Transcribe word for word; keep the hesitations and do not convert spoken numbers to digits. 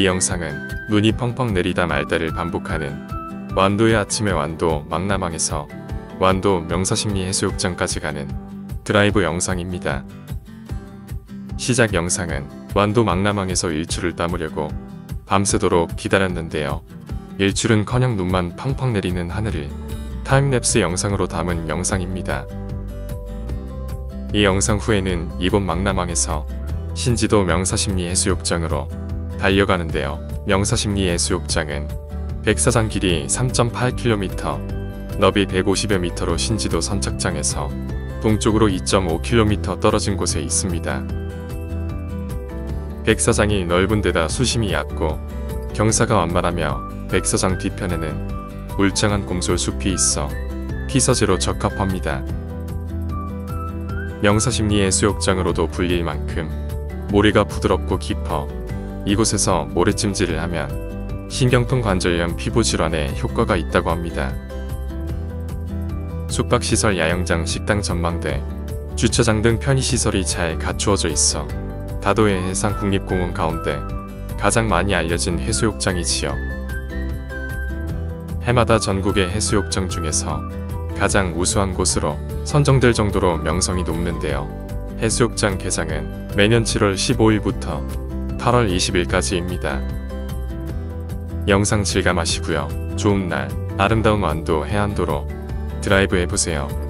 이 영상은 눈이 펑펑 내리다 말다를 반복하는 완도의 아침의 완도 망나망에서 완도 명사십리 해수욕장까지 가는 드라이브 영상입니다. 시작 영상은 완도 망나망에서 일출을 담으려고 밤새도록 기다렸는데요. 일출은커녕 눈만 펑펑 내리는 하늘을 타임랩스 영상으로 담은 영상입니다. 이 영상 후에는 이곳 망나망에서 신지도 명사십리 해수욕장으로 달려가는데요. 명사십리 해수욕장은 백사장 길이 삼 점 팔 킬로미터, 너비 백오십여 미터로 신지도 선착장에서 동쪽으로 이 점 오 킬로미터 떨어진 곳에 있습니다. 백사장이 넓은 데다 수심이 얕고 경사가 완만하며 백사장 뒤편에는 울창한 곰솔숲이 있어 피서지로 적합합니다. 명사십리 해수욕장으로도 불릴 만큼 모래가 부드럽고 깊어 이곳에서 모래찜질을 하면 신경통 관절염 피부 질환에 효과가 있다고 합니다. 숙박시설, 야영장, 식당, 전망대, 주차장 등 편의시설이 잘 갖추어져 있어 다도해 해상국립공원 가운데 가장 많이 알려진 해수욕장이지요. 해마다 전국의 해수욕장 중에서 가장 우수한 곳으로 선정될 정도로 명성이 높는데요. 해수욕장 개장은 매년 칠월 십오일부터 팔월 이십일까지입니다. 영상 즐감하시고요. 좋은 날, 아름다운 완도 해안도로 드라이브 해보세요.